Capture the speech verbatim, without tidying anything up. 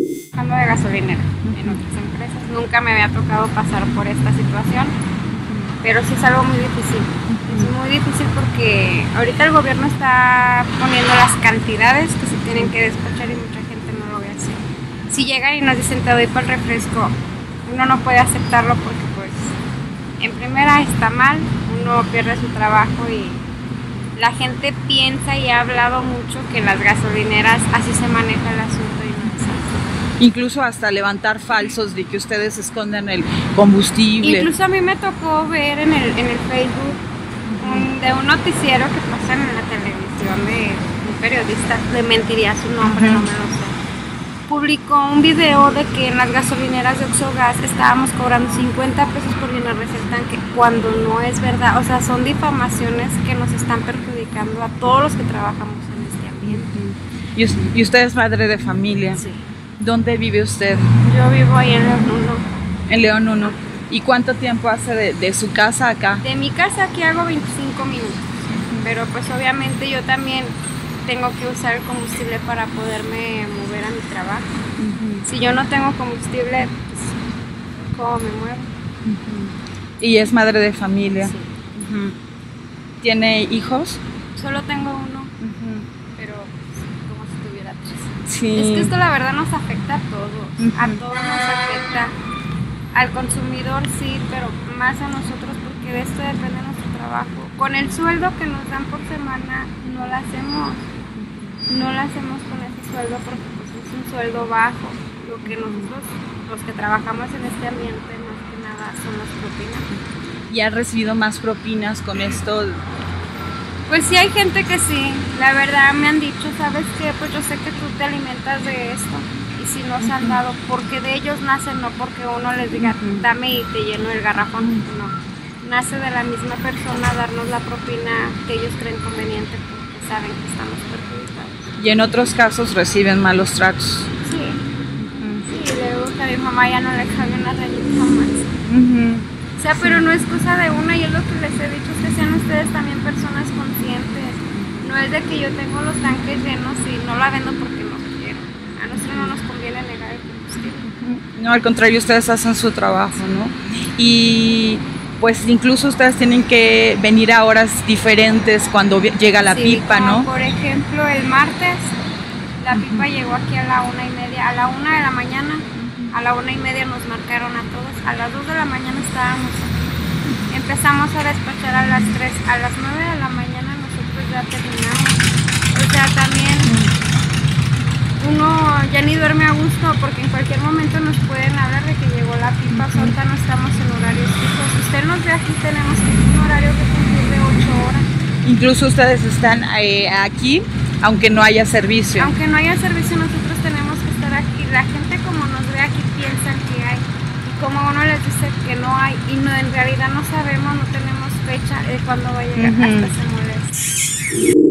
Trabajando de gasolinera en otras empresas. Nunca me había tocado pasar por esta situación, pero sí es algo muy difícil. Es muy difícil porque ahorita el gobierno está poniendo las cantidades que se tienen que despachar y mucha gente no lo ve así. Si llegan y nos dicen te doy para el refresco, uno no puede aceptarlo porque pues en primera está mal, uno pierde su trabajo y la gente piensa y ha hablado mucho que en las gasolineras así se maneja el asunto y no es así. Incluso hasta levantar falsos de que ustedes esconden el combustible. Incluso a mí me tocó ver en el, en el Facebook un, de un noticiero que pasan en la televisión de un periodista, le mentiría su nombre, uh-huh. no me lo sé. Publicó un video de que en las gasolineras de Oxogas estábamos cobrando cincuenta pesos por llenarles el tanque, cuando no es verdad. O sea, son difamaciones que nos están perjudicando a todos los que trabajamos en este ambiente. ¿Y usted es madre de familia? Sí. ¿Dónde vive usted? Yo vivo ahí en León uno. En León uno. ¿Y cuánto tiempo hace de, de su casa acá? De mi casa aquí hago veinticinco minutos, uh-huh. pero pues obviamente yo también tengo que usar el combustible para poderme mover a mi trabajo. Uh-huh. Si yo no tengo combustible, pues, ¿cómo me muevo? Uh-huh. ¿Y es madre de familia? Sí. Uh-huh. ¿Tiene hijos? Solo tengo uno, uh-huh. pero pues, como si tuviera tres. Sí. Es que esto la verdad nos afecta a todos, uh-huh. a todos nos afecta. Al consumidor sí, pero más a nosotros porque de esto depende nuestro trabajo. Con el sueldo que nos dan por semana no lo hacemos. No lo hacemos con ese sueldo porque pues, es un sueldo bajo. Lo que nosotros, los que trabajamos en este ambiente, más que nada son las propinas. ¿Y has recibido más propinas con esto? Pues sí, hay gente que sí. La verdad me han dicho, ¿sabes qué? Pues yo sé que tú te alimentas de esto. Y si nos han dado, porque de ellos nacen, no porque uno les diga, dame y te lleno el garrafón. No. Nace de la misma persona darnos la propina que ellos creen conveniente porque saben que estamos perjudicados. ¿Y en otros casos reciben malos tratos? Sí, uh-huh. sí, luego que a mi mamá ya no le cabe una rayita más. Uh-huh. O sea, pero no es cosa de una, y es lo que les he dicho, es que sean ustedes también personas conscientes. No es de que yo tengo los tanques llenos y no la vendo porque no quiero. A nosotros no nos conviene negar el combustible. Uh-huh. No, al contrario, ustedes hacen su trabajo, ¿no? Y pues incluso ustedes tienen que venir a horas diferentes cuando llega la sí, pipa, ¿no? Por ejemplo, el martes la pipa uh-huh. llegó aquí a la una y media, a la una de la mañana, uh-huh. a la una y media nos marcaron a todos, a las dos de la mañana estábamos aquí. Empezamos a despachar a las tres, a las nueve de la mañana nosotros ya terminamos. O sea, también uno ya ni duerme a gusto porque en cualquier momento nos pueden hablar de que llegó la pipa, uh-huh. ahorita no estamos en horarios fijos. Si usted nos ve aquí, tenemos un horario que cumplir de ocho horas. Incluso ustedes están eh, aquí, aunque no haya servicio. Aunque no haya servicio, nosotros tenemos que estar aquí. La gente como nos ve aquí piensa que hay. Y como uno les dice que no hay, y no, en realidad no sabemos, no tenemos fecha de cuándo va a llegar, uh-huh. hasta se molesta.